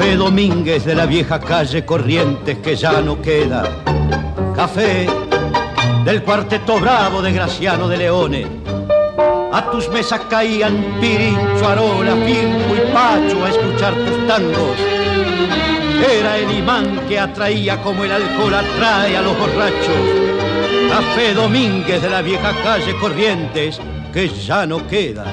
Café Domínguez de la vieja calle Corrientes que ya no queda. Café del cuarteto bravo de Graciano de Leone. A tus mesas caían Pirincho, Arola, Firmo y Pacho a escuchar tus tangos. Era el imán que atraía como el alcohol atrae a los borrachos. Café Domínguez de la vieja calle Corrientes que ya no queda.